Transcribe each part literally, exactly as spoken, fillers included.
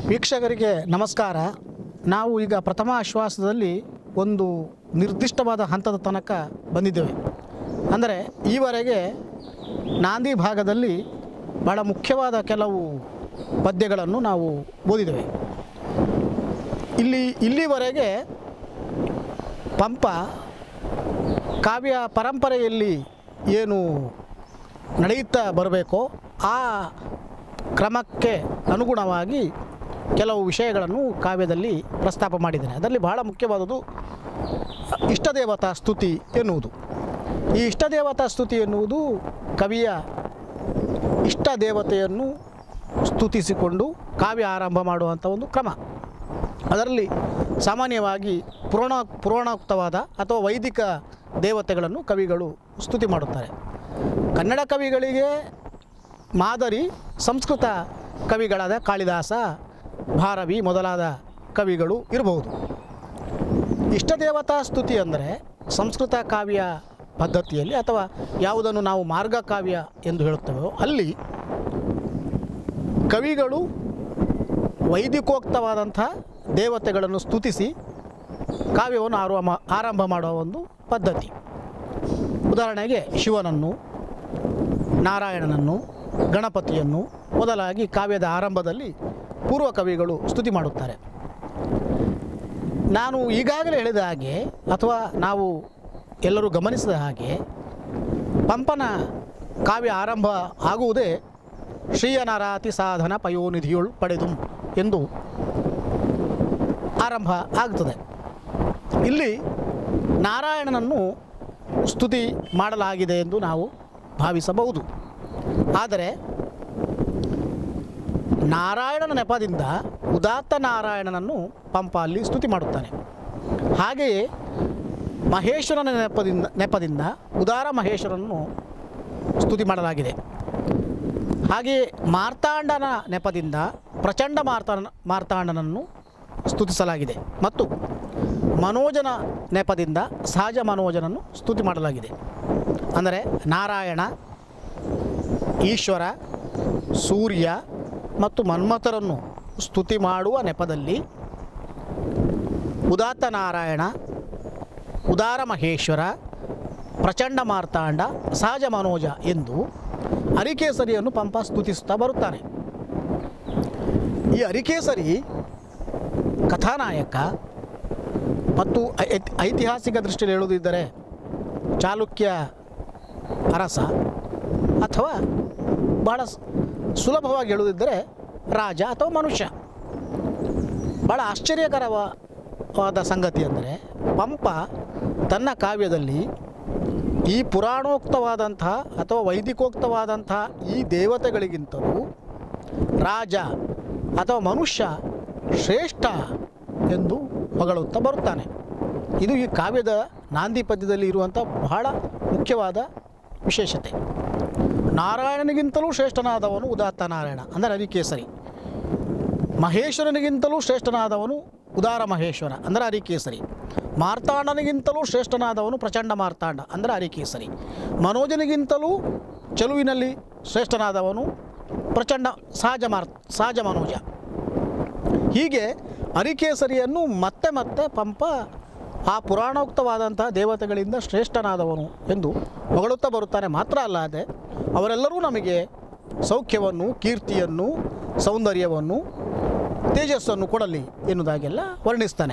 ವೀಕ್ಷಕರಿಗೆ ನಮಸ್ಕಾರ. ನಾವು ಈಗ ಪ್ರಥಮ ಆಶ್ವಾಸದಲ್ಲಿ ಒಂದು ನಿರ್ದಿಷ್ಟವಾದ ಹಂತದ ತನಕ ಬಂದಿದ್ದೇವೆ. ಅಂದರೆ ಈವರೆಗೆ ನಾಂದಿ ಭಾಗದಲ್ಲಿ ಬಹಳ ಮುಖ್ಯವಾದ ಕೆಲವು ಪದ್ಯಗಳನ್ನು ನಾವು ಓದಿದ್ದೇವೆ. ಇಲ್ಲಿ ಇಲ್ಲಿವರೆಗೆ ಪಂಪ ಕಾವ್ಯ ಪರಂಪರೆಯಲ್ಲಿ ಏನು ನಡೆಯುತ್ತಾ ಬರಬೇಕೋ ಆ ಕ್ರಮಕ್ಕೆ ಅನುಗುಣವಾಗಿ ಕೆಲವು ವಿಷಯಗಳನ್ನು ಕಾವ್ಯದಲ್ಲಿ ಪ್ರಸ್ತಾಪ ಮಾಡಿದ್ದೇನೆ. ಅದರಲ್ಲಿ ಬಹಳ ಮುಖ್ಯವಾದುದು ಇಷ್ಟದೇವತಾ ಸ್ತುತಿ ಎನ್ನುವುದು. ಈ ಇಷ್ಟದೇವತಾ ಸ್ತುತಿ ಎನ್ನುವುದು ಕವಿಯ ಇಷ್ಟ ದೇವತೆಯನ್ನು ಸ್ತುತಿಸಿಕೊಂಡು ಕಾವ್ಯ ಆರಂಭ ಮಾಡುವಂಥ ಒಂದು ಕ್ರಮ. ಅದರಲ್ಲಿ ಸಾಮಾನ್ಯವಾಗಿ ಪುರಾಣ ಪುರಾಣೋಕ್ತವಾದ ಅಥವಾ ವೈದಿಕ ದೇವತೆಗಳನ್ನು ಕವಿಗಳು ಸ್ತುತಿ ಮಾಡುತ್ತಾರೆ. ಕನ್ನಡ ಕವಿಗಳಿಗೆ ಮಾದರಿ ಸಂಸ್ಕೃತ ಕವಿಗಳಾದ ಕಾಳಿದಾಸ, ಭಾರವಿ ಮೊದಲಾದ ಕವಿಗಳು ಇರಬಹುದು. ಇಷ್ಟದೇವತಾ ಸ್ತುತಿ ಅಂದರೆ ಸಂಸ್ಕೃತ ಕಾವ್ಯ ಪದ್ಧತಿಯಲ್ಲಿ ಅಥವಾ ಯಾವುದನ್ನು ನಾವು ಮಾರ್ಗ ಕಾವ್ಯ ಎಂದು ಹೇಳುತ್ತೇವೋ ಅಲ್ಲಿ ಕವಿಗಳು ವೈದಿಕೋಕ್ತವಾದಂಥ ದೇವತೆಗಳನ್ನು ಸ್ತುತಿಸಿ ಕಾವ್ಯವನ್ನು ಆರಂಭ ಆರಂಭ ಮಾಡುವ ಒಂದು ಪದ್ಧತಿ. ಉದಾಹರಣೆಗೆ ಶಿವನನ್ನು, ನಾರಾಯಣನನ್ನು, ಗಣಪತಿಯನ್ನು ಮೊದಲಾಗಿ ಕಾವ್ಯದ ಆರಂಭದಲ್ಲಿ ಪೂರ್ವ ಕವಿಗಳು ಸ್ತುತಿ ಮಾಡುತ್ತಾರೆ. ನಾನು ಈಗಾಗಲೇ ಹೇಳಿದ ಹಾಗೆ ಅಥವಾ ನಾವು ಎಲ್ಲರೂ ಗಮನಿಸಿದ ಹಾಗೆ ಪಂಪನ ಕಾವ್ಯ ಆರಂಭ ಆಗುವುದೇ ಶ್ರೀಯನರಾತಿ ಸಾಧನ ಪಯೋನಿಧಿಯೊಳ್ ಪಡೆದು ಎಂದು ಆರಂಭ ಆಗುತ್ತದೆ. ಇಲ್ಲಿ ನಾರಾಯಣನನ್ನು ಸ್ತುತಿ ಮಾಡಲಾಗಿದೆ ಎಂದು ನಾವು ಭಾವಿಸಬಹುದು. ಆದರೆ ನಾರಾಯಣನ ನೆಪದಿಂದ ಉದಾತ್ತ ನಾರಾಯಣನನ್ನು ಪಂಪ ಅಲ್ಲಿ ಸ್ತುತಿ ಮಾಡುತ್ತಾನೆ. ಹಾಗೆಯೇ ಮಹೇಶ್ವರನ ನೆಪದಿಂದ ನೆಪದಿಂದ ಉದಾರ ಮಹೇಶ್ವರನನ್ನು ಸ್ತುತಿ ಮಾಡಲಾಗಿದೆ. ಹಾಗೆಯೇ ಮಾರ್ತಾಂಡನ ನೆಪದಿಂದ ಪ್ರಚಂಡ ಮಾರ್ತಾಂಡ ಮಾರ್ತಾಂಡನನ್ನು ಸ್ತುತಿಸಲಾಗಿದೆ ಮತ್ತು ಮನೋಜನ ನೆಪದಿಂದ ಸಹಜ ಮನೋಜನನ್ನು ಸ್ತುತಿ ಮಾಡಲಾಗಿದೆ. ಅಂದರೆ ನಾರಾಯಣ, ಈಶ್ವರ, ಸೂರ್ಯ ಮತ್ತು ಮನ್ಮಥರನ್ನು ಸ್ತುತಿ ಮಾಡುವ ನೆಪದಲ್ಲಿ ಉದಾತ್ತ ನಾರಾಯಣ, ಉದಾರ ಮಹೇಶ್ವರ, ಪ್ರಚಂಡ ಮಾರ್ತಾಂಡ, ಸಹಜ ಮನೋಜ ಎಂದು ಅರಿಕೇಸರಿಯನ್ನು ಪಂಪ ಸ್ತುತಿಸುತ್ತಾ ಬರುತ್ತಾನೆ. ಈ ಅರಿಕೇಸರಿ ಕಥಾನಾಯಕ ಮತ್ತು ಐತಿಹಾಸಿಕ ದೃಷ್ಟಿಯಲ್ಲಿ ಹೇಳುವುದಿದ್ದರೆ ಚಾಲುಕ್ಯ ಅರಸ ಅಥವಾ ಬಹಳ ಸುಲಭವಾಗಿ ಹೇಳುವುದಿದ್ದರೆ ರಾಜ ಅಥವಾ ಮನುಷ್ಯ. ಬಹಳ ಆಶ್ಚರ್ಯಕರವಾದ ಸಂಗತಿ ಅಂದರೆ ಪಂಪ ತನ್ನ ಕಾವ್ಯದಲ್ಲಿ ಈ ಪುರಾಣೋಕ್ತವಾದಂತಹ ಅಥವಾ ವೈದಿಕೋಕ್ತವಾದಂತಹ ಈ ದೇವತೆಗಳಿಗಿಂತಲೂ ರಾಜ ಅಥವಾ ಮನುಷ್ಯ ಶ್ರೇಷ್ಠ ಎಂದು ಹೊಗಳುತ್ತಾ ಬರುತ್ತಾನೆ. ಇದು ಈ ಕಾವ್ಯದ ನಾಂದಿ ಪದ್ಯದಲ್ಲಿ ಇರುವಂಥ ಬಹಳ ಮುಖ್ಯವಾದ ವಿಶೇಷತೆ. ನಾರಾಯಣನಿಗಿಂತಲೂ ಶ್ರೇಷ್ಠನಾದವನು ಉದಾತ್ತ ನಾರಾಯಣ ಅಂದರೆ ಅರಿಕೇಸರಿ. ಮಹೇಶ್ವರನಿಗಿಂತಲೂ ಶ್ರೇಷ್ಠನಾದವನು ಉದಾರ ಮಹೇಶ್ವರ ಅಂದರೆ ಅರಿಕೇಸರಿ. ಮಾರ್ತಾಂಡನಿಗಿಂತಲೂ ಶ್ರೇಷ್ಠನಾದವನು ಪ್ರಚಂಡ ಮಾರ್ತಾಂಡ ಅಂದರೆ ಅರಿಕೇಸರಿ. ಮನೋಜನಿಗಿಂತಲೂ ಚೆಲುವಿನಲ್ಲಿ ಶ್ರೇಷ್ಠನಾದವನು ಪ್ರಚಂಡ ಸಹಜ ಮಾರ್ ಸಹಜ ಮನೋಜ. ಹೀಗೆ ಅರಿಕೇಸರಿಯನ್ನು ಮತ್ತೆ ಮತ್ತೆ ಪಂಪ ಆ ಪುರಾಣೋಕ್ತವಾದಂಥ ದೇವತೆಗಳಿಂದ ಶ್ರೇಷ್ಠನಾದವನು ಎಂದು ಹೊಗಳುತ್ತಾ ಬರುತ್ತಾನೆ. ಮಾತ್ರ ಅಲ್ಲದೆ ಅವರೆಲ್ಲರೂ ನಮಗೆ ಸೌಖ್ಯವನ್ನು, ಕೀರ್ತಿಯನ್ನು, ಸೌಂದರ್ಯವನ್ನು, ತೇಜಸ್ಸನ್ನು ಕೊಡಲಿ ಎನ್ನುವುದಾಗೆಲ್ಲ ವರ್ಣಿಸ್ತಾನೆ.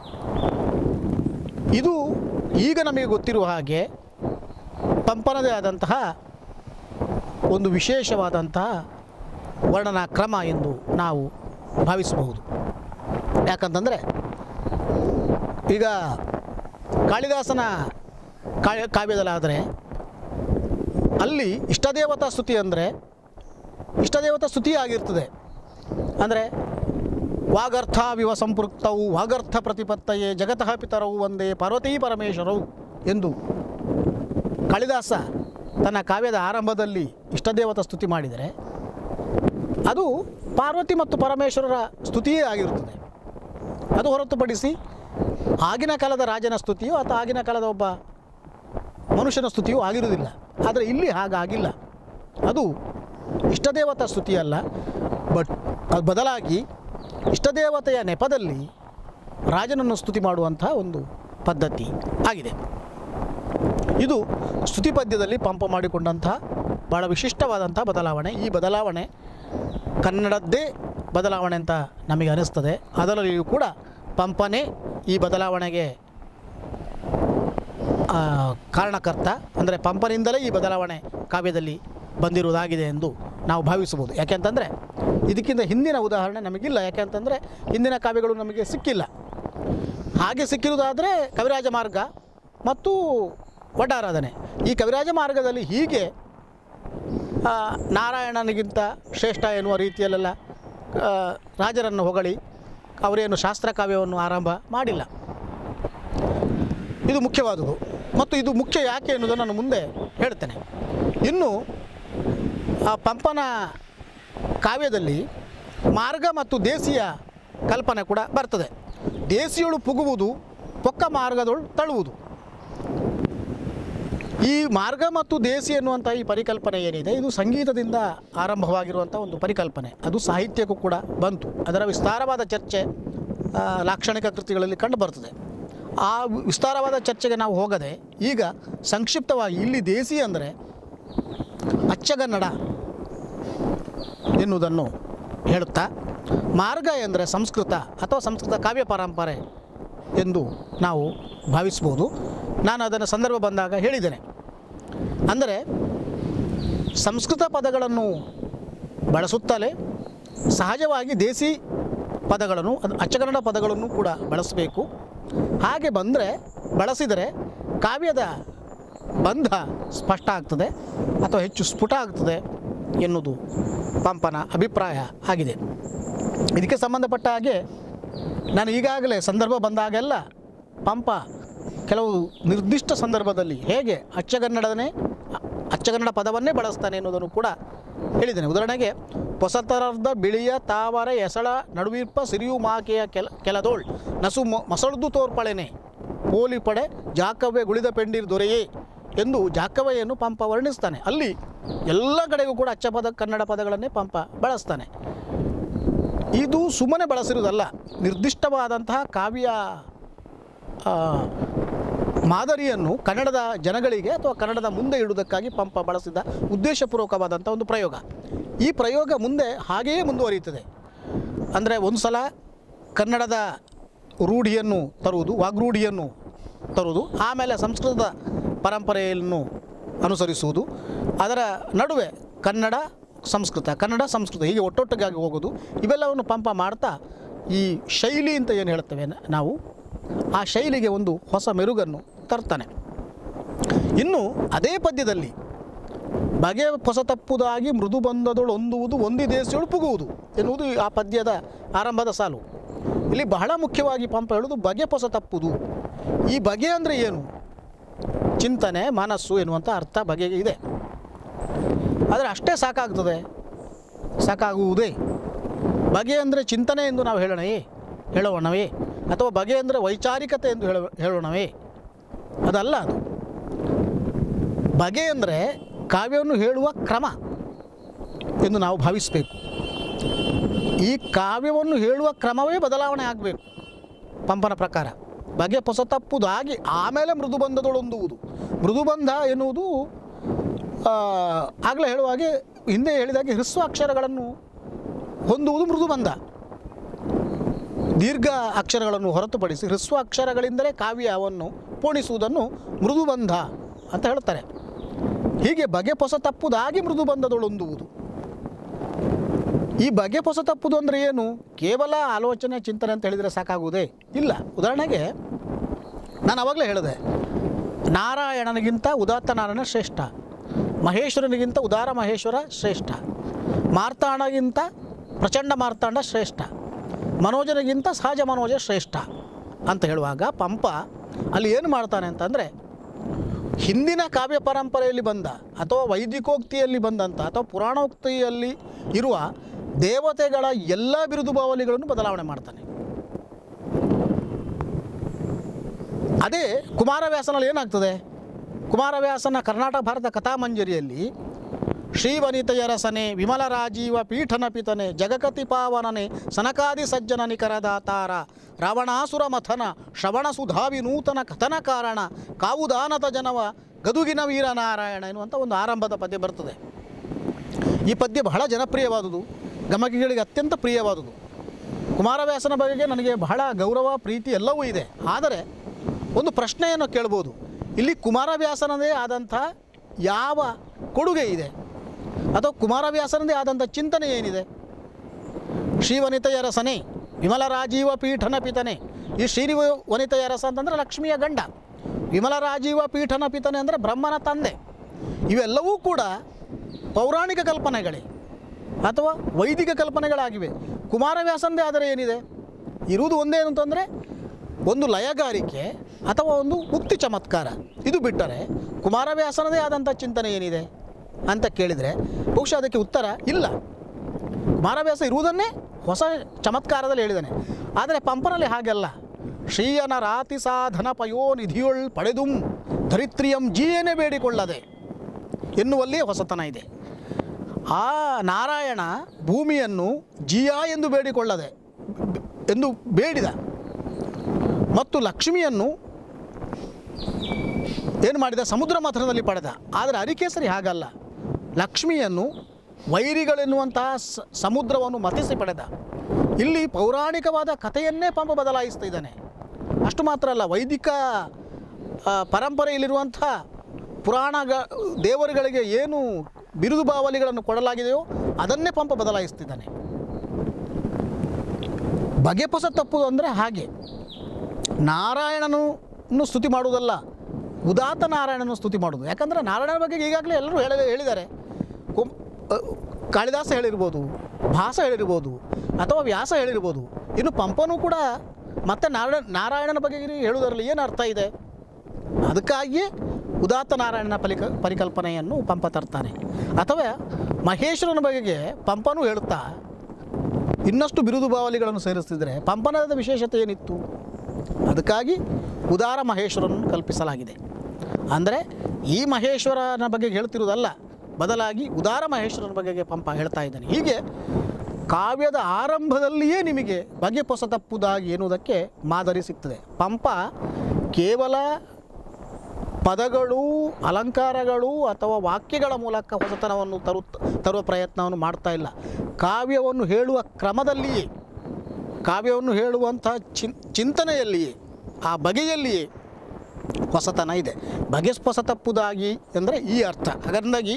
ಇದು ಈಗ ನಮಗೆ ಗೊತ್ತಿರುವ ಹಾಗೆ ಪಂಪನದೇ ಆದಂತಹ ಒಂದು ವಿಶೇಷವಾದಂತಹ ವರ್ಣನಾ ಕ್ರಮ ಎಂದು ನಾವು ಭಾವಿಸಬಹುದು. ಯಾಕಂತಂದರೆ ಈಗ ಕಾಳಿದಾಸನ ಕಾವ್ಯ ಕಾವ್ಯದಲ್ಲಾದರೆ ಅಲ್ಲಿ ಇಷ್ಟದೇವತಾ ಸ್ತುತಿ ಅಂದರೆ ಇಷ್ಟದೇವತಾ ಸ್ತುತಿ ಆಗಿರ್ತದೆ. ಅಂದರೆ ವಾಗರ್ಥ ವಿವ ಸಂಪೃಕ್ತವು ವಾಗರ್ಥ ಪ್ರತಿಪತ್ತಯೇ ಜಗತಃ ಪಿತರವು ಒಂದೇ ಪಾರ್ವತೀ ಪರಮೇಶ್ವರವು ಎಂದು ಕಾಳಿದಾಸ ತನ್ನ ಕಾವ್ಯದ ಆರಂಭದಲ್ಲಿ ಇಷ್ಟದೇವತಾ ಸ್ತುತಿ ಮಾಡಿದರೆ ಅದು ಪಾರ್ವತಿ ಮತ್ತು ಪರಮೇಶ್ವರರ ಸ್ತುತಿಯೇ ಆಗಿರುತ್ತದೆ. ಅದು ಹೊರತುಪಡಿಸಿ ಆಗಿನ ಕಾಲದ ರಾಜನ ಸ್ತುತಿಯೋ ಅಥವಾ ಆಗಿನ ಕಾಲದ ಒಬ್ಬ ಮನುಷ್ಯನ ಸ್ತುತಿಯೂ ಆಗಿರುವುದಿಲ್ಲ. ಆದರೆ ಇಲ್ಲಿ ಹಾಗಾಗಿಲ್ಲ. ಅದು ಇಷ್ಟದೇವತಾ ಸ್ತುತಿ ಅಲ್ಲ, ಬಟ್ ಅದು ಬದಲಾಗಿ ಇಷ್ಟದೇವತೆಯ ನೆಪದಲ್ಲಿ ರಾಜನನ್ನು ಸ್ತುತಿ ಮಾಡುವಂತಹ ಒಂದು ಪದ್ಧತಿ ಆಗಿದೆ. ಇದು ಸ್ತುತಿ ಪದ್ಯದಲ್ಲಿ ಪಂಪ ಮಾಡಿಕೊಂಡಂತಹ ಭಾಳ ವಿಶಿಷ್ಟವಾದಂಥ ಬದಲಾವಣೆ. ಈ ಬದಲಾವಣೆ ಕನ್ನಡದ್ದೇ ಬದಲಾವಣೆ ಅಂತ ನಮಗೆ ಅನಿಸ್ತದೆ. ಅದರಲ್ಲಿಯೂ ಕೂಡ ಪಂಪನೇ ಈ ಬದಲಾವಣೆಗೆ ಕಾರಣಕರ್ತ. ಅಂದರೆ ಪಂಪನಿಂದಲೇ ಈ ಬದಲಾವಣೆ ಕಾವ್ಯದಲ್ಲಿ ಬಂದಿರುವುದಾಗಿದೆ ಎಂದು ನಾವು ಭಾವಿಸಬಹುದು. ಯಾಕೆಂತಂದರೆ ಇದಕ್ಕಿಂತ ಹಿಂದಿನ ಉದಾಹರಣೆ ನಮಗಿಲ್ಲ. ಯಾಕೆಂತಂದರೆ ಹಿಂದಿನ ಕಾವ್ಯಗಳು ನಮಗೆ ಸಿಕ್ಕಿಲ್ಲ. ಹಾಗೆ ಸಿಕ್ಕಿರುವುದಾದರೆ ಕವಿರಾಜ ಮಾರ್ಗ ಮತ್ತು ವಡ್ಡಾರಾಧನೆ. ಈ ಕವಿರಾಜ ಮಾರ್ಗದಲ್ಲಿ ಹೀಗೆ ನಾರಾಯಣನಿಗಿಂತ ಶ್ರೇಷ್ಠ ಎನ್ನುವ ರೀತಿಯಲ್ಲೆಲ್ಲ ರಾಜರನ್ನು ಹೊಗಳಿ ಅವರೇನು ಶಾಸ್ತ್ರ ಕಾವ್ಯವನ್ನು ಆರಂಭ ಮಾಡಿಲ್ಲ. ಇದು ಮುಖ್ಯವಾದುದು. ಮತ್ತು ಇದು ಮುಖ್ಯ ಯಾಕೆ ಎನ್ನುವುದನ್ನು ನಾನು ಮುಂದೆ ಹೇಳ್ತೇನೆ. ಇನ್ನು ಆ ಪಂಪನ ಕಾವ್ಯದಲ್ಲಿ ಮಾರ್ಗ ಮತ್ತು ದೇಸಿಯ ಕಲ್ಪನೆ ಕೂಡ ಬರ್ತದೆ. ದೇಸಿಯೊಳು ಪುಗುವುದು, ಪೊಕ್ಕ ಮಾರ್ಗದೊಳು ತಳುವುದು. ಈ ಮಾರ್ಗ ಮತ್ತು ದೇಸಿ ಎನ್ನುವಂಥ ಈ ಪರಿಕಲ್ಪನೆ ಏನಿದೆ, ಇದು ಸಂಗೀತದಿಂದ ಆರಂಭವಾಗಿರುವಂಥ ಒಂದು ಪರಿಕಲ್ಪನೆ. ಅದು ಸಾಹಿತ್ಯಕ್ಕೂ ಕೂಡ ಬಂತು. ಅದರ ವಿಸ್ತಾರವಾದ ಚರ್ಚೆ ಲಾಕ್ಷಣಿಕ ಕೃತಿಗಳಲ್ಲಿ ಕಂಡು ಬರ್ತದೆ. ಆ ವಿಸ್ತಾರವಾದ ಚರ್ಚೆಗೆ ನಾವು ಹೋಗದೆ ಈಗ ಸಂಕ್ಷಿಪ್ತವಾಗಿ ಇಲ್ಲಿ ದೇಸಿ ಅಂದರೆ ಅಚ್ಚಗನ್ನಡ ಎನ್ನುವುದನ್ನು ಹೇಳುತ್ತಾ, ಮಾರ್ಗ ಎಂದರೆ ಸಂಸ್ಕೃತ ಅಥವಾ ಸಂಸ್ಕೃತ ಕಾವ್ಯ ಪರಂಪರೆ ಎಂದು ನಾವು ಭಾವಿಸ್ಬೋದು. ನಾನು ಅದನ್ನು ಸಂದರ್ಭ ಬಂದಾಗ ಹೇಳಿದ್ದೇನೆ. ಅಂದರೆ ಸಂಸ್ಕೃತ ಪದಗಳನ್ನು ಬಳಸುತ್ತಲೇ ಸಹಜವಾಗಿ ದೇಸಿ ಪದಗಳನ್ನು, ಅದು ಅಚ್ಚಗನ್ನಡ ಪದಗಳನ್ನು ಕೂಡ ಬಳಸಬೇಕು. ಹಾಗೆ ಬಂದರೆ ಬಳಸಿದರೆ ಕಾವ್ಯದ ಬಂಧ ಸ್ಪಷ್ಟ ಆಗ್ತದೆ ಅಥವಾ ಹೆಚ್ಚು ಸ್ಫುಟ ಆಗ್ತದೆ ಎನ್ನುವುದು ಪಂಪನ ಅಭಿಪ್ರಾಯ ಆಗಿದೆ. ಇದಕ್ಕೆ ಸಂಬಂಧಪಟ್ಟ ಹಾಗೆ ನಾನು ಈಗಾಗಲೇ ಸಂದರ್ಭ ಬಂದಾಗೆಲ್ಲ ಪಂಪ ಕೆಲವು ನಿರ್ದಿಷ್ಟ ಸಂದರ್ಭದಲ್ಲಿ ಹೇಗೆ ಅಚ್ಚಗನ್ನಡನೇ ಅಚ್ಚಗನ್ನಡ ಪದವನ್ನೇ ಬಳಸ್ತಾನೆ ಎನ್ನುವುದನ್ನು ಕೂಡ ಹೇಳಿದ್ದೇನೆ. ಉದಾಹರಣೆಗೆ, ಪೊಸತರರ್ಧ ಬಿಳಿಯ ತಾವರ ಎಸಳ ನಡುವಿರ್ಪ ಸಿರಿಯು ಮಾಕೆಯ ಕೆಲ ಕೆಲದೋಳ್ ನಸು ಮಸಳ್ದು ತೋರ್ಪಳೆನೆ ಪೋಲಿ ಪಡೆ ಜಾಕವ್ಯ ಗುಳಿದ ಪೆಂಡಿರ್ ದೊರೆಯೇ ಎಂದು ಜಾಕವ್ಯೆಯನ್ನು ಪಂಪ ವರ್ಣಿಸ್ತಾನೆ. ಅಲ್ಲಿ ಎಲ್ಲ ಕಡೆಗೂ ಕೂಡ ಅಚ್ಚ ಪದ ಕನ್ನಡ ಪದಗಳನ್ನೇ ಪಂಪ ಬಳಸ್ತಾನೆ. ಇದು ಸುಮ್ಮನೆ ಬಳಸಿರುವುದಲ್ಲ, ನಿರ್ದಿಷ್ಟವಾದಂತಹ ಕಾವ್ಯ ಮಾದರಿಯನ್ನು ಕನ್ನಡದ ಜನಗಳಿಗೆ ಅಥವಾ ಕನ್ನಡದ ಮುಂದೆ ಇಡುವುದಕ್ಕಾಗಿ ಪಂಪ ಬಳಸಿದ ಉದ್ದೇಶಪೂರ್ವಕವಾದಂಥ ಒಂದು ಪ್ರಯೋಗ. ಈ ಪ್ರಯೋಗ ಮುಂದೆ ಹಾಗೆಯೇ ಮುಂದುವರಿಯುತ್ತದೆ. ಅಂದರೆ ಒಂದು ಸಲ ಕನ್ನಡದ ರೂಢಿಯನ್ನು ತರುವುದು, ವಾಗ್ರೂಢಿಯನ್ನು ತರುವುದು, ಆಮೇಲೆ ಸಂಸ್ಕೃತದ ಪರಂಪರೆಯನ್ನು ಅನುಸರಿಸುವುದು, ಅದರ ನಡುವೆ ಕನ್ನಡ ಸಂಸ್ಕೃತ ಕನ್ನಡ ಸಂಸ್ಕೃತ ಹೀಗೆ ಒಟ್ಟೊಟ್ಟಿಗಾಗಿ ಹೋಗೋದು, ಇವೆಲ್ಲವನ್ನು ಪಂಪ ಮಾಡ್ತಾ ಈ ಶೈಲಿ ಅಂತ ಏನು ಹೇಳ್ತೇವೆ ನಾವು, ಆ ಶೈಲಿಗೆ ಒಂದು ಹೊಸ ಮೆರುಗನ್ನು ತರ್ತಾನೆ. ಇನ್ನು ಅದೇ ಪದ್ಯದಲ್ಲಿ ಬಗೆ ಹೊಸ ತಪ್ಪುದಾಗಿ ಮೃದು ಬಂದದೊಳು ಹೊಂದುವುದು ಒಂದಿ ದೇಶಗಳು ಪುಗುವುದು ಎನ್ನುವುದು ಆ ಪದ್ಯದ ಆರಂಭದ ಸಾಲು. ಇಲ್ಲಿ ಬಹಳ ಮುಖ್ಯವಾಗಿ ಪಂಪ ಹೇಳುವುದು ಬಗೆ ಹೊಸ ತಪ್ಪುದು. ಈ ಬಗೆ ಅಂದರೆ ಏನು? ಚಿಂತನೆ, ಮನಸ್ಸು ಎನ್ನುವಂಥ ಅರ್ಥ ಬಗೆಗೆ ಇದೆ. ಆದರೆ ಅಷ್ಟೇ ಸಾಕಾಗ್ತದೆ? ಸಾಕಾಗುವುದೇ? ಬಗೆ ಅಂದರೆ ಚಿಂತನೆ ಎಂದು ನಾವು ಹೇಳೋಣವೇ ಹೇಳೋಣವೇ ಅಥವಾ ಬಗೆ ಅಂದರೆ ವೈಚಾರಿಕತೆ ಎಂದು ಹೇಳ ಹೇಳೋಣವೇ ಅದಲ್ಲ. ಅದು ಬಗೆ ಅಂದರೆ ಕಾವ್ಯವನ್ನು ಹೇಳುವ ಕ್ರಮ ಎಂದು ನಾವು ಭಾವಿಸಬೇಕು. ಈ ಕಾವ್ಯವನ್ನು ಹೇಳುವ ಕ್ರಮವೇ ಬದಲಾವಣೆ ಆಗಬೇಕು ಪಂಪನ ಪ್ರಕಾರ. ಬಗೆ ಹೊಸ ತಪ್ಪುದಾಗಿ ಆಮೇಲೆ ಮೃದುಬಂಧದೊಳೊಂದುವುದು. ಮೃದುಬಂಧ ಎನ್ನುವುದು ಆಗಲೇ ಹೇಳುವ ಹಾಗೆ ಹಿಂದೆ ಹೇಳಿದಾಗೆ ಹ್ರಸ್ವ ಅಕ್ಷರಗಳನ್ನು ಹೊಂದುವುದು ಮೃದುಬಂಧ. ದೀರ್ಘ ಅಕ್ಷರಗಳನ್ನು ಹೊರತುಪಡಿಸಿ ಹ್ರಸ್ವ ಅಕ್ಷರಗಳಿಂದಲೇ ಕಾವ್ಯವನ್ನು ಪೋಣಿಸುವುದನ್ನು ಮೃದುಬಂಧ ಅಂತ ಹೇಳ್ತಾರೆ. ಹೀಗೆ ಬಗೆ ಹೊಸ ತಪ್ಪುದಾಗಿ ಮೃದುಬಂಧದೊಳೊಂದುವುದು. ಈ ಬಗೆ ಹೊಸ ತಪ್ಪುದು ಅಂದರೆ ಏನು? ಕೇವಲ ಆಲೋಚನೆ ಚಿಂತನೆ ಅಂತ ಹೇಳಿದರೆ ಸಾಕಾಗುವುದೇ? ಇಲ್ಲ. ಉದಾಹರಣೆಗೆ ನಾನು ಆವಾಗಲೇ ಹೇಳಿದೆ, ನಾರಾಯಣನಿಗಿಂತ ಉದಾತ್ತ ನಾರಾಯಣ ಶ್ರೇಷ್ಠ, ಮಹೇಶ್ವರನಿಗಿಂತ ಉದಾರ ಮಹೇಶ್ವರ ಶ್ರೇಷ್ಠ, ಮಾರ್ತಾಂಡಗಿಂತ ಪ್ರಚಂಡ ಮಾರ್ತಾಂಡ ಶ್ರೇಷ್ಠ, ಮನೋಜನಿಗಿಂತ ಸಹಜ ಮನೋಜ ಶ್ರೇಷ್ಠ ಅಂತ ಹೇಳುವಾಗ ಪಂಪ ಅಲ್ಲಿ ಏನು ಮಾಡ್ತಾನೆ ಅಂತಂದರೆ, ಹಿಂದಿನ ಕಾವ್ಯ ಪರಂಪರೆಯಲ್ಲಿ ಬಂದ ಅಥವಾ ವೈದಿಕೋಕ್ತಿಯಲ್ಲಿ ಬಂದಂಥ ಅಥವಾ ಪುರಾಣೋಕ್ತಿಯಲ್ಲಿ ಇರುವ ದೇವತೆಗಳ ಎಲ್ಲ ಬಿರುದು ಬಾವಲಿಗಳನ್ನು ಬದಲಾವಣೆ ಮಾಡ್ತಾನೆ. ಅದೇ ಕುಮಾರವ್ಯಾಸನಲ್ಲಿ ಏನಾಗ್ತದೆ? ಕುಮಾರವ್ಯಾಸನ ಕರ್ನಾಟಕ ಭಾರತ ಕಥಾಮಂಜರಿಯಲ್ಲಿ ಶ್ರೀವನಿತೆಯರಸನೆ ವಿಮಲ ರಾಜೀವ ಪೀಠನ ಪಿತನೆ ಜಗಕತಿ ಪಾವನನೆ ಸನಕಾದಿ ಸಜ್ಜನ ನಿಕರದಾತಾರ ರಾವಣಾಸುರ ಮಥನ ಶ್ರವಣ ಸುಧಾವಿ ನೂತನ ಕಥನ ಕಾರಣ ಕಾವುದಾನತ ಜನವ ಗದುಗಿನ ವೀರನಾರಾಯಣ ಎನ್ನುವಂಥ ಒಂದು ಆರಂಭದ ಪದ್ಯ ಬರ್ತದೆ. ಈ ಪದ್ಯ ಬಹಳ ಜನಪ್ರಿಯವಾದುದು, ಗಮಕಿಗಳಿಗೆ ಅತ್ಯಂತ ಪ್ರಿಯವಾದುದು. ಕುಮಾರವ್ಯಾಸನ ಬಗೆಗೆ ನನಗೆ ಬಹಳ ಗೌರವ ಪ್ರೀತಿ ಎಲ್ಲವೂ ಇದೆ. ಆದರೆ ಒಂದು ಪ್ರಶ್ನೆಯನ್ನು ಕೇಳ್ಬೋದು, ಇಲ್ಲಿ ಕುಮಾರವ್ಯಾಸನದೇ ಆದಂಥ ಯಾವ ಕೊಡುಗೆ ಇದೆ ಅಥವಾ ಕುಮಾರವ್ಯಾಸನದೇ ಆದಂಥ ಚಿಂತನೆ ಏನಿದೆ? ಶ್ರೀವನಿತೆಯ ರಸನೆ ವಿಮಲ ರಾಜೀವ ಪೀಠನ ಪಿತನೆ. ಈ ಶ್ರೀ ವನಿತೆಯ ರಸ ಅಂತಂದರೆ ಲಕ್ಷ್ಮಿಯ ಗಂಡ, ವಿಮಲ ರಾಜೀವ ಪೀಠನ ಪಿತನೆ ಅಂದರೆ ಬ್ರಹ್ಮನ ತಂದೆ. ಇವೆಲ್ಲವೂ ಕೂಡ ಪೌರಾಣಿಕ ಕಲ್ಪನೆಗಳೇ ಅಥವಾ ವೈದಿಕ ಕಲ್ಪನೆಗಳಾಗಿವೆ. ಕುಮಾರವ್ಯಾಸಂದೇ ಆದರೆ ಏನಿದೆ? ಇರುವುದು ಒಂದೇನು ಅಂತಂದರೆ ಒಂದು ಲಯಗಾರಿಕೆ ಅಥವಾ ಒಂದು ಉಕ್ತಿ ಚಮತ್ಕಾರ. ಇದು ಬಿಟ್ಟರೆ ಕುಮಾರವ್ಯಾಸನದೇ ಆದಂಥ ಚಿಂತನೆ ಏನಿದೆ ಅಂತ ಕೇಳಿದರೆ ಬಹುಶಃ ಅದಕ್ಕೆ ಉತ್ತರ ಇಲ್ಲ. ಕುಮಾರವ್ಯಾಸ ಇರುವುದನ್ನೇ ಹೊಸ ಚಮತ್ಕಾರದಲ್ಲಿ ಹೇಳಿದ್ದಾನೆ. ಆದರೆ ಪಂಪನಲ್ಲಿ ಹಾಗೆಲ್ಲ. ಶ್ರೀಯನ ರಾತಿ ಸಾಧನ ಪಯೋನಿಧಿಯೊಳ್ ಪಡೆದುಂ ಧರಿತ್ರಿಯಂ ಜೀಯನೇ ಬೇಡಿಕೊಳ್ಳದೆ ಎನ್ನುವಲ್ಲಿ ಹೊಸತನ ಇದೆ. ಆ ನಾರಾಯಣ ಭೂಮಿಯನ್ನು ಜಿಯಾ ಎಂದು ಬೇಡಿಕೊಳ್ಳದೆ ಎಂದು ಬೇಡಿದ ಮತ್ತು ಲಕ್ಷ್ಮಿಯನ್ನು ಏನು ಮಾಡಿದ? ಸಮುದ್ರ ಮಥನದಲ್ಲಿ ಪಡೆದ. ಆದರೆ ಅರಿಕೇಸರಿ ಹಾಗಲ್ಲ. ಲಕ್ಷ್ಮಿಯನ್ನು ವೈರಿಗಳೆನ್ನುವಂತಹ ಸಮುದ್ರವನ್ನು ಮತಿಸಿ ಪಡೆದ. ಇಲ್ಲಿ ಪೌರಾಣಿಕವಾದ ಕಥೆಯನ್ನೇ ಪಂಪ ಬದಲಾಯಿಸ್ತಾ ಇದ್ದಾನೆ. ಅಷ್ಟು ಮಾತ್ರ ಅಲ್ಲ, ವೈದಿಕ ಪರಂಪರೆಯಲ್ಲಿರುವಂಥ ಪುರಾಣ ದೇವರುಗಳಿಗೆ ಏನು ಬಿರುದು ಬಾವಲಿಗಳನ್ನು ಕೊಡಲಾಗಿದೆಯೋ ಅದನ್ನೇ ಪಂಪ ಬದಲಾಯಿಸ್ತಿದ್ದಾನೆ. ಬಗೆ ಹೊಸ ತಪ್ಪುದು ಅಂದರೆ ಹಾಗೆ ನಾರಾಯಣನನ್ನು ಸ್ತುತಿ ಮಾಡುವುದಲ್ಲ, ಉದಾತ್ತ ನಾರಾಯಣನ ಸ್ತುತಿ ಮಾಡೋದು. ಯಾಕಂದರೆ ನಾರಾಯಣನ ಬಗ್ಗೆ ಈಗಾಗಲೇ ಎಲ್ಲರೂ ಹೇಳ ಹೇಳಿದ್ದಾರೆ. ಕುಂ ಕಾಳಿದಾಸ ಹೇಳಿರ್ಬೋದು, ಭಾಸ ಹೇಳಿರ್ಬೋದು ಅಥವಾ ವ್ಯಾಸ ಹೇಳಿರ್ಬೋದು. ಇನ್ನು ಪಂಪನೂ ಕೂಡ ಮತ್ತೆ ನಾರಾಯಣ ನಾರಾಯಣನ ಬಗ್ಗೆ ಹೇಳುವುದರಲ್ಲಿ ಏನು ಅರ್ಥ ಇದೆ? ಅದಕ್ಕಾಗಿಯೇ ಉದಾತ್ತ ನಾರಾಯಣನ ಪರಿಕ ಪರಿಕಲ್ಪನೆಯನ್ನು ಪಂಪ ತರ್ತಾನೆ. ಅಥವಾ ಮಹೇಶ್ವರನ ಬಗೆಗೆ ಪಂಪನೂ ಹೇಳುತ್ತಾ ಇನ್ನಷ್ಟು ಬಿರುದು ಬಾವಲಿಗಳನ್ನು ಸೇರಿಸ್ತಿದ್ರೆ ಪಂಪನದ ವಿಶೇಷತೆ ಏನಿತ್ತು? ಅದಕ್ಕಾಗಿ ಉದಾರ ಮಹೇಶ್ವರನನ್ನು ಕಲ್ಪಿಸಲಾಗಿದೆ. ಅಂದರೆ ಈ ಮಹೇಶ್ವರನ ಬಗ್ಗೆ ಹೇಳ್ತಿರುವುದಲ್ಲ, ಬದಲಾಗಿ ಉದಾರ ಮಹೇಶ್ವರನ ಬಗೆಗೆ ಪಂಪ ಹೇಳ್ತಾ ಇದ್ದಾನೆ. ಹೀಗೆ ಕಾವ್ಯದ ಆರಂಭದಲ್ಲಿಯೇ ನಿಮಗೆ ಬಗೆ ಹೊಸ ತಪ್ಪುದಾಗಿ ಎನ್ನುವುದಕ್ಕೆ ಮಾದರಿ ಸಿಗ್ತದೆ. ಪಂಪ ಕೇವಲ ಪದಗಳು, ಅಲಂಕಾರಗಳು ಅಥವಾ ವಾಕ್ಯಗಳ ಮೂಲಕ ಹೊಸತನವನ್ನು ತರು ತರುವ ಪ್ರಯತ್ನವನ್ನು ಮಾಡ್ತಾ ಇಲ್ಲ. ಕಾವ್ಯವನ್ನು ಹೇಳುವ ಕ್ರಮದಲ್ಲಿಯೇ, ಕಾವ್ಯವನ್ನು ಹೇಳುವಂಥ ಚಿನ್ ಚಿಂತನೆಯಲ್ಲಿಯೇ, ಆ ಬಗೆಯಲ್ಲಿಯೇ ಹೊಸತನ ಇದೆ. ಬಗೆ ಹೊಸ ತಪ್ಪುದಾಗಿ ಅಂದರೆ ಈ ಅರ್ಥ. ಹಾಗಾಗಿ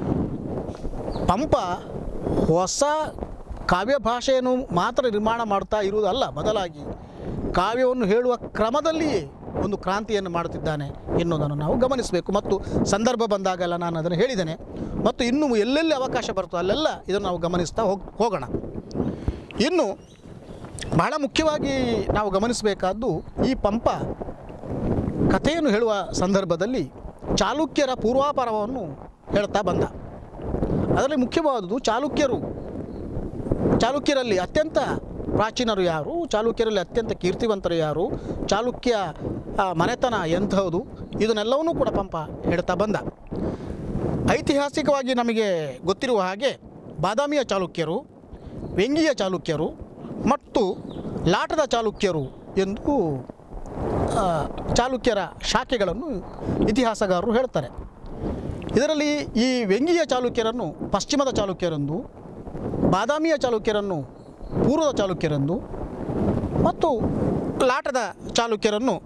ಪಂಪ ಹೊಸ ಕಾವ್ಯ ಭಾಷೆಯನ್ನು ಮಾತ್ರ ನಿರ್ಮಾಣ ಮಾಡ್ತಾ ಇರುವುದಲ್ಲ, ಬದಲಾಗಿ ಕಾವ್ಯವನ್ನು ಹೇಳುವ ಕ್ರಮದಲ್ಲಿಯೇ ಒಂದು ಕ್ರಾಂತಿಯನ್ನು ಮಾಡುತ್ತಿದ್ದಾನೆ ಎನ್ನುವುದನ್ನು ನಾವು ಗಮನಿಸಬೇಕು. ಮತ್ತು ಸಂದರ್ಭ ಬಂದಾಗೆಲ್ಲ ನಾನು ಅದನ್ನು ಹೇಳಿದ್ದೇನೆ. ಮತ್ತು ಇನ್ನು ಎಲ್ಲೆಲ್ಲಿ ಅವಕಾಶ ಬರ್ತೋ ಅಲ್ಲೆಲ್ಲ ಇದನ್ನು ನಾವು ಗಮನಿಸ್ತಾ ಹೋಗಿ ಹೋಗೋಣ. ಇನ್ನು ಬಹಳ ಮುಖ್ಯವಾಗಿ ನಾವು ಗಮನಿಸಬೇಕಾದ್ದು, ಈ ಪಂಪ ಕಥೆಯನ್ನು ಹೇಳುವ ಸಂದರ್ಭದಲ್ಲಿ ಚಾಲುಕ್ಯರ ಪೂರ್ವಾಪರವನ್ನು ಹೇಳ್ತಾ ಬಂದ. ಅದರಲ್ಲಿ ಮುಖ್ಯವಾದುದು ಚಾಲುಕ್ಯರು. ಚಾಲುಕ್ಯರಲ್ಲಿ ಅತ್ಯಂತ ಪ್ರಾಚೀನರು ಯಾರು, ಚಾಲುಕ್ಯರಲ್ಲಿ ಅತ್ಯಂತ ಕೀರ್ತಿವಂತರು ಯಾರು, ಚಾಲುಕ್ಯ ಮನೆತನ ಎಂಥವುದು, ಇದನ್ನೆಲ್ಲವನ್ನೂ ಕೂಡ ಪಂಪ ಹೇಳ್ತಾ ಬಂದ. ಐತಿಹಾಸಿಕವಾಗಿ ನಮಗೆ ಗೊತ್ತಿರುವ ಹಾಗೆ ಬಾದಾಮಿಯ ಚಾಲುಕ್ಯರು, ವೆಂಗಿಯ ಚಾಲುಕ್ಯರು ಮತ್ತು ಲಾಟದ ಚಾಲುಕ್ಯರು ಎಂದು ಚಾಲುಕ್ಯರ ಶಾಖೆಗಳನ್ನು ಇತಿಹಾಸಗಾರರು ಹೇಳ್ತಾರೆ. ಇದರಲ್ಲಿ ಈ ವೆಂಗಿಯ ಚಾಲುಕ್ಯರನ್ನು ಪಶ್ಚಿಮದ ಚಾಲುಕ್ಯರೆಂದು, ಬಾದಾಮಿಯ ಚಾಲುಕ್ಯರನ್ನು ಪೂರ್ವದ ಚಾಲುಕ್ಯರೆಂದು ಮತ್ತು ಲಾಟದ ಚಾಲುಕ್ಯರನ್ನು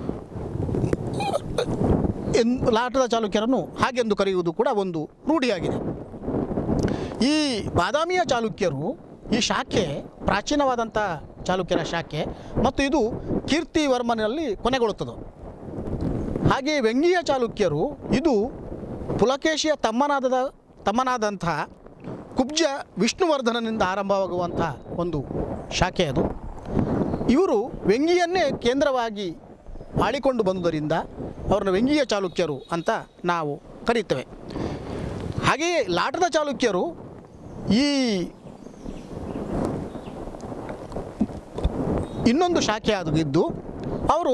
ಎನ್ ಲಾಟದ ಚಾಲುಕ್ಯರನ್ನು ಹಾಗೆಂದು ಕರೆಯುವುದು ಕೂಡ ಒಂದು ರೂಢಿಯಾಗಿದೆ. ಈ ಬಾದಾಮಿಯ ಚಾಲುಕ್ಯರು, ಈ ಶಾಖೆ ಪ್ರಾಚೀನವಾದಂಥ ಚಾಲುಕ್ಯರ ಶಾಖೆ ಮತ್ತು ಇದು ಕೀರ್ತಿವರ್ಮನಲ್ಲಿ ಕೊನೆಗೊಳ್ಳುತ್ತದೆ. ಹಾಗೆಯೇ ವೆಂಗಿಯ ಚಾಲುಕ್ಯರು, ಇದು ಪುಲಕೇಶಿಯ ತಮ್ಮನಾದ ತಮ್ಮನಾದಂಥ ಕುಬ್ಜ ವಿಷ್ಣುವರ್ಧನನಿಂದ ಆರಂಭವಾಗುವಂಥ ಒಂದು ಶಾಖೆ ಅದು. ಇವರು ವೆಂಗಿಯನ್ನೇ ಕೇಂದ್ರವಾಗಿ ಆಳಿಕೊಂಡು ಬಂದುದರಿಂದ ಅವರನ್ನು ವೆಂಗಿಯ ಚಾಲುಕ್ಯರು ಅಂತ ನಾವು ಕರೀತೇವೆ. ಹಾಗೆಯೇ ಲಾಟದ ಚಾಲುಕ್ಯರು ಈ ಇನ್ನೊಂದು ಶಾಖೆ ಆಗಿದ್ದು ಅವರು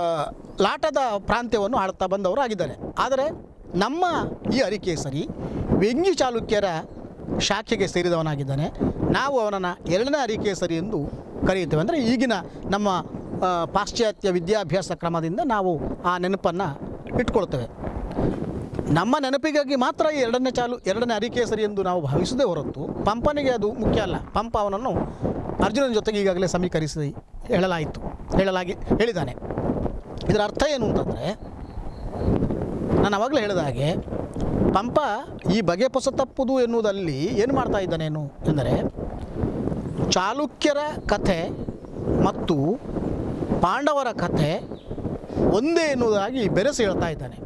ಲಾಟದ ಪ್ರಾಂತ್ಯವನ್ನು ಆಳ್ತಾ ಬಂದವರು ಆಗಿದ್ದಾರೆ. ಆದರೆ ನಮ್ಮ ಈ ಅರಿಕೇಸರಿ ವ್ಯಂಗ್ಯ ಚಾಲುಕ್ಯರ ಶಾಖೆಗೆ ಸೇರಿದವನಾಗಿದ್ದಾನೆ. ನಾವು ಅವನನ್ನು ಎರಡನೇ ಅರಿಕೇಸರಿ ಎಂದು ಕರೆಯುತ್ತೇವೆ. ಅಂದರೆ ಈಗಿನ ನಮ್ಮ ಪಾಶ್ಚಾತ್ಯ ವಿದ್ಯಾಭ್ಯಾಸ ಕ್ರಮದಿಂದ ನಾವು ಆ ನೆನಪನ್ನು ಇಟ್ಕೊಳ್ತೇವೆ. ನಮ್ಮ ನೆನಪಿಗಾಗಿ ಮಾತ್ರ ಈ ಎರಡನೇ ಚಾಲು ಎರಡನೇ ಅರಿಕೇಸರಿ ಎಂದು ನಾವು ಭಾವಿಸದೇ ಹೊರತು ಪಂಪನಿಗೆ ಅದು ಮುಖ್ಯ ಅಲ್ಲ. ಪಂಪ ಅವನನ್ನು ಅರ್ಜುನನ ಜೊತೆಗೆ ಈಗಾಗಲೇ ಸಮೀಕರಿಸಿ ಹೇಳಲಾಯಿತು ಹೇಳಲಾಗಿ ಹೇಳಿದ್ದಾನೆ. ಇದರ ಅರ್ಥ ಏನು ಅಂತಂದರೆ, ನಾನು ಆವಾಗಲೇ ಹೇಳಿದ ಹಾಗೆ ಪಂಪ ಈ ಬಗೆ ಪೊಸ ತಪ್ಪುದು ಎನ್ನುವುದಲ್ಲಿ ಏನು ಮಾಡ್ತಾ ಇದ್ದಾನೇನು ಎಂದರೆ, ಚಾಲುಕ್ಯರ ಕಥೆ ಮತ್ತು ಪಾಂಡವರ ಕಥೆ ಒಂದೇ ಎನ್ನುವುದಾಗಿ ಬೆರೆಸಿ ಹೇಳ್ತಾ ಇದ್ದಾನೆ.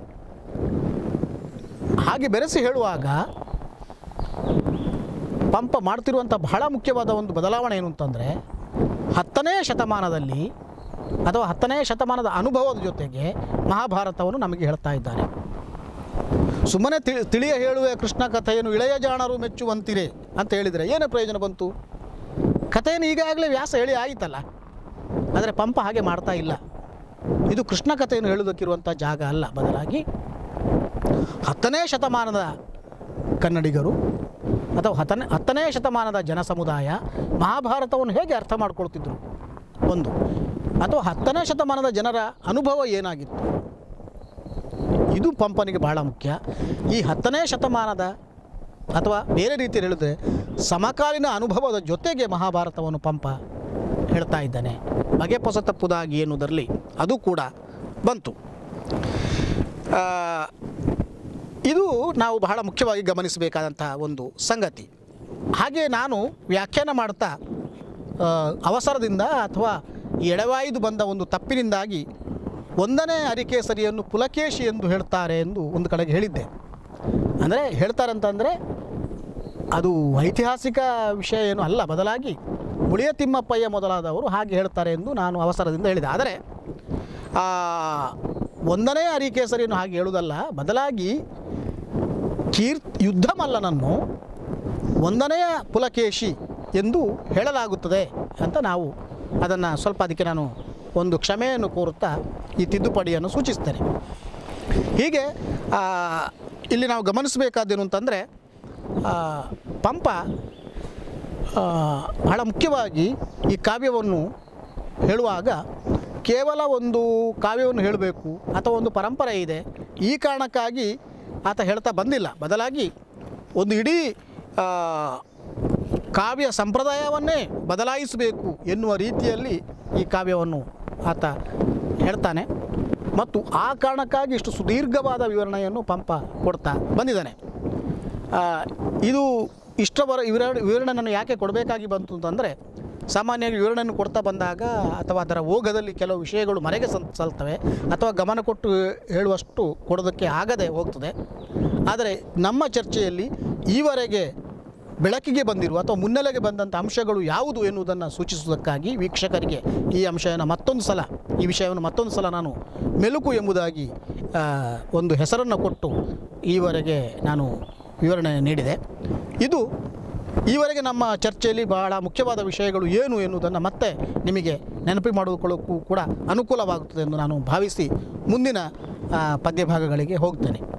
ಹಾಗೆ ಬೆರೆಸಿ ಹೇಳುವಾಗ ಪಂಪ ಮಾಡ್ತಿರುವಂಥ ಬಹಳ ಮುಖ್ಯವಾದ ಒಂದು ಬದಲಾವಣೆ ಏನು ಅಂತಂದರೆ, ಹತ್ತನೇ ಶತಮಾನದಲ್ಲಿ ಅಥವಾ ಹತ್ತನೇ ಶತಮಾನದ ಅನುಭವದ ಜೊತೆಗೆ ಮಹಾಭಾರತವನ್ನು ನಮಗೆ ಹೇಳ್ತಾ ಇದ್ದಾನೆ. ಸುಮ್ಮನೆ ತಿಳಿ ತಿಳಿಯ ಹೇಳುವೆ ಕೃಷ್ಣ ಕಥೆಯನ್ನು ಇಳೆಯ ಜಾಣರು ಮೆಚ್ಚುವಂತಿರೆ ಅಂತ ಹೇಳಿದರೆ ಏನು ಪ್ರಯೋಜನ ಬಂತು? ಕಥೆಯನ್ನು ಈಗಾಗಲೇ ವ್ಯಾಸ ಹೇಳಿ ಆಯಿತಲ್ಲ. ಆದರೆ ಪಂಪ ಹಾಗೆ ಮಾಡ್ತಾ ಇಲ್ಲ. ಇದು ಕೃಷ್ಣ ಕಥೆಯನ್ನು ಹೇಳುವುದಕ್ಕಿರುವಂಥ ಜಾಗ ಅಲ್ಲ. ಬದಲಾಗಿ ಹತ್ತನೇ ಶತಮಾನದ ಕನ್ನಡಿಗರು ಅಥವಾ ಹತ್ತನೇ ಹತ್ತನೇ ಶತಮಾನದ ಜನ ಸಮುದಾಯ ಮಹಾಭಾರತವನ್ನು ಹೇಗೆ ಅರ್ಥ ಮಾಡ್ಕೊಳ್ತಿದ್ರು ಒಂದು, ಅಥವಾ ಹತ್ತನೇ ಶತಮಾನದ ಜನರ ಅನುಭವ ಏನಾಗಿತ್ತು, ಇದು ಪಂಪನಿಗೆ ಬಹಳ ಮುಖ್ಯ. ಈ ಹತ್ತನೇ ಶತಮಾನದ ಅಥವಾ ಬೇರೆ ರೀತಿಯಲ್ಲಿ ಹೇಳಿದ್ರೆ ಸಮಕಾಲೀನ ಅನುಭವದ ಜೊತೆಗೆ ಮಹಾಭಾರತವನ್ನು ಪಂಪ ಹೇಳ್ತಾ ಇದ್ದಾನೆ. ಬಗೆ ಪೊಸ ತಪ್ಪುದಾಗಿ ಎನ್ನುವುದರಲ್ಲಿ ಅದು ಕೂಡ ಬಂತು. ಇದು ನಾವು ಬಹಳ ಮುಖ್ಯವಾಗಿ ಗಮನಿಸಬೇಕಾದಂಥ ಒಂದು ಸಂಗತಿ. ಹಾಗೆ ನಾನು ವ್ಯಾಖ್ಯಾನ ಮಾಡ್ತಾ ಅವಸರದಿಂದ ಅಥವಾ ಎಡವಾಯ್ದು ಬಂದ ಒಂದು ತಪ್ಪಿನಿಂದಾಗಿ ಒಂದನೇ ಅರಿಕೇಸರಿಯನ್ನು ಪುಲಕೇಶಿ ಎಂದು ಹೇಳ್ತಾರೆ ಎಂದು ಒಂದು ಕಡೆಗೆ ಹೇಳಿದ್ದೆ. ಅಂದರೆ ಹೇಳ್ತಾರೆ ಅಂತಂದರೆ ಅದು ಐತಿಹಾಸಿಕ ವಿಷಯ ಏನು ಅಲ್ಲ, ಬದಲಾಗಿ ಮುಳಿಯ ತಿಮ್ಮಪ್ಪಯ್ಯ ಮೊದಲಾದವರು ಹಾಗೆ ಹೇಳ್ತಾರೆ ಎಂದು ನಾನು ಅವಸರದಿಂದ ಹೇಳಿದೆ. ಆದರೆ ಒಂದನೇ ಅರಿಕೇಸರಿಯನ್ನು ಹಾಗೆ ಹೇಳುವುದಲ್ಲ, ಬದಲಾಗಿ ಕೀರ್ತ್ ಯುದ್ಧಮಲ್ಲನನ್ನು ಒಂದನೆಯ ಪುಲಕೇಶಿ ಎಂದು ಹೇಳಲಾಗುತ್ತದೆ ಅಂತ ನಾವು ಅದನ್ನು ಸ್ವಲ್ಪ ಅದಕ್ಕೆ ನಾನು ಒಂದು ಕ್ಷಮೆಯನ್ನು ಕೋರುತ್ತಾ ಈ ತಿದ್ದುಪಡಿಯನ್ನು ಸೂಚಿಸ್ತೇನೆ. ಹೀಗೆ ಇಲ್ಲಿ ನಾವು ಗಮನಿಸಬೇಕಾದ್ದೇನು ಅಂತಂದರೆ, ಪಂಪ ಬಹಳ ಮುಖ್ಯವಾಗಿ ಈ ಕಾವ್ಯವನ್ನು ಹೇಳುವಾಗ ಕೇವಲ ಒಂದು ಕಾವ್ಯವನ್ನು ಹೇಳಬೇಕು ಅಥವಾ ಒಂದು ಪರಂಪರೆ ಇದೆ ಈ ಕಾರಣಕ್ಕಾಗಿ ಆತ ಹೇಳ್ತಾ ಬಂದಿಲ್ಲ. ಬದಲಾಗಿ ಒಂದು ಇಡೀ ಕಾವ್ಯ ಸಂಪ್ರದಾಯವನ್ನೇ ಬದಲಾಯಿಸಬೇಕು ಎನ್ನುವ ರೀತಿಯಲ್ಲಿ ಈ ಕಾವ್ಯವನ್ನು ಆತ ಹೇಳ್ತಾನೆ. ಮತ್ತು ಆ ಕಾರಣಕ್ಕಾಗಿ ಇಷ್ಟು ಸುದೀರ್ಘವಾದ ವಿವರಣೆಯನ್ನು ಪಂಪ ಕೊಡ್ತಾ ಬಂದಿದ್ದಾನೆ. ಇದು ಇಷ್ಟವರ ವಿವರಣೆ ವಿವರಣೆ ನಾನು ಯಾಕೆ ಕೊಡಬೇಕಾಗಿ ಬಂತು ಅಂತಂದರೆ, ಸಾಮಾನ್ಯವಾಗಿ ವಿವರಣೆಯನ್ನು ಕೊಡ್ತಾ ಬಂದಾಗ ಅಥವಾ ಅದರ ಓಘದಲ್ಲಿ ಕೆಲವು ವಿಷಯಗಳು ಮರೆಗೆ ಸಲ್ತವೆ ಅಥವಾ ಗಮನ ಕೊಟ್ಟು ಹೇಳುವಷ್ಟು ಕೊಡೋದಕ್ಕೆ ಆಗದೆ ಹೋಗ್ತದೆ. ಆದರೆ ನಮ್ಮ ಚರ್ಚೆಯಲ್ಲಿ ಈವರೆಗೆ ಬೆಳಕಿಗೆ ಬಂದಿರುವ ಅಥವಾ ಮುನ್ನೆಲೆಗೆ ಬಂದಂಥ ಅಂಶಗಳು ಯಾವುದು ಎನ್ನುವುದನ್ನು ಸೂಚಿಸುವುದಕ್ಕಾಗಿ ವೀಕ್ಷಕರಿಗೆ ಈ ಅಂಶವನ್ನು ಮತ್ತೊಂದು ಸಲ ಈ ವಿಷಯವನ್ನು ಮತ್ತೊಂದು ಸಲ ನಾನು ಮೆಲುಕು ಎಂಬುದಾಗಿ ಒಂದು ಹೆಸರನ್ನು ಕೊಟ್ಟು ಈವರೆಗೆ ನಾನು ವಿವರಣೆ ನೀಡಿದೆ. ಇದು ಈವರೆಗೆ ನಮ್ಮ ಚರ್ಚೆಯಲ್ಲಿ ಬಹಳ ಮುಖ್ಯವಾದ ವಿಷಯಗಳು ಏನು ಎನ್ನುವುದನ್ನು ಮತ್ತೆ ನಿಮಗೆ ನೆನಪು ಮಾಡಿಕೊಳ್ಳೋಕ್ಕೂ ಕೂಡ ಅನುಕೂಲವಾಗುತ್ತದೆ ಎಂದು ನಾನು ಭಾವಿಸಿ ಮುಂದಿನ ಪದ್ಯಭಾಗಗಳಿಗೆ ಹೋಗ್ತೇನೆ.